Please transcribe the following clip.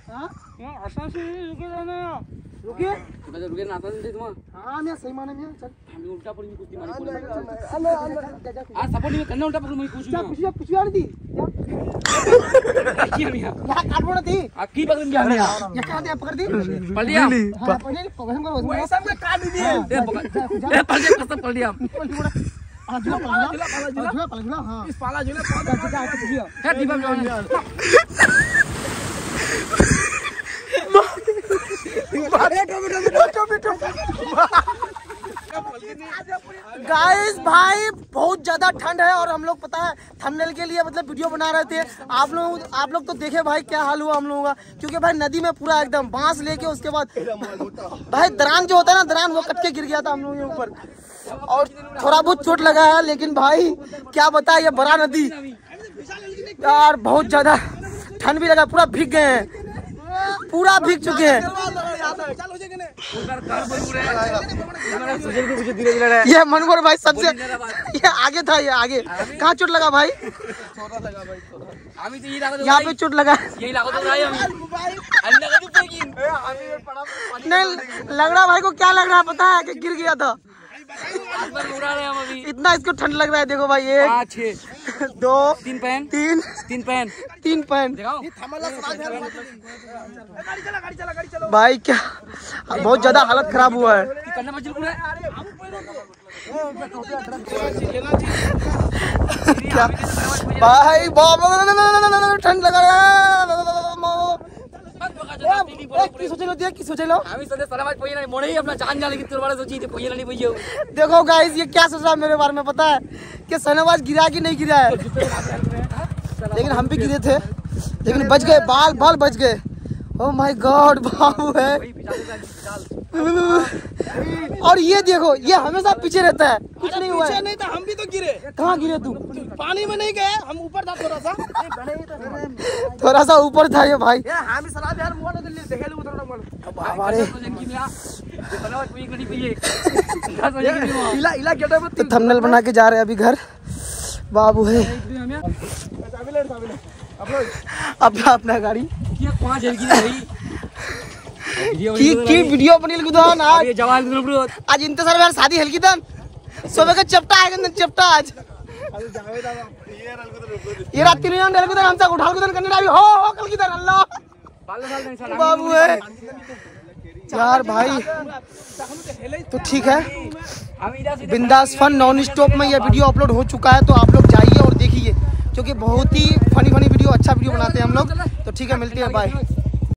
हां आसान से रुके जाना रुके रुके ना आता दे तुम हां मैं सही माने में चल हम उल्टा पड़ी कुश्ती मारी आ सपोर्ट में करना उल्टा पकड़ मैं कुछ कुछ यार दी क्या नहीं यार काट बोला थी आ की पकड़ दिया हमने ये कहां दे पकड़ दी पकड़ दिया पकड़ करो वैसा में काट दिए ए पकड़ कसम पकड़ दिया झूला हां इस पाला झूला है दीपक गाइस भाई बहुत ज्यादा ठंड है और हम लोग पता है थंबनेल के लिए मतलब वीडियो बना रहे थे। आप लोग तो देखे भाई क्या हाल हुआ हम लोगों का, क्योंकि भाई नदी में पूरा एकदम बांस लेके उसके बाद भाई दरान जो होता है ना दरान वो कट के गिर गया था हम लोगों के ऊपर और थोड़ा बहुत चोट लगा है। लेकिन भाई क्या बता ये बड़ा नदी यार बहुत ज्यादा ठंड भी लगा, पूरा भीग गए हैं, पूरा भीग चुके हैं। ये मनोहर भाई सबसे ये आगे था, ये आगे कहाँ चोट लगा भाई? यहाँ पे चोट लगा नहीं, लग रहा भाई को क्या लग रहा है पता है कि गिर गया था। इतना इसको ठंड लग रहा है। देखो भाई 1 6 2 3 पैन भाई क्या बहुत ज्यादा हालत खराब हुआ है। क्या भाई ठंड लगा देखो गाइस ये क्या सोच रहा है मेरे बारे में पता है कि सनावाज गिरा कि नहीं गिरा है, लेकिन हम भी गिरे थे लेकिन बच गए, बाल बच गए। ओ माय गॉड बाबू है। और ये देखो ये हमेशा पीछे रहता है, कुछ नहीं हुआ है। नहीं था हम भी तो गिरे। कहाँ गिरे तू? पानी में नहीं गए, हम ऊपर था थोड़ा सा ऊपर था ये भाई। तो थंबनेल बना के जा रहे हैं अभी घर। बाबू है अपना गाड़ी की वीडियो बनी लगी आज इंतजार यार शादी हल्की था सुबह का चपटा आएगा चपटा आज ये रात 3 हमसे उठा करने हो कल की तरह अल्लाह बाबू है यार भाई। तो ठीक है बिंदास फन नॉन स्टॉप में ये वीडियो अपलोड हो चुका है, तो आप लोग जाइए और देखिए क्योंकि बहुत ही फनी वीडियो अच्छा वीडियो बनाते हैं हम लोग। तो ठीक है मिलते हैं, बाय।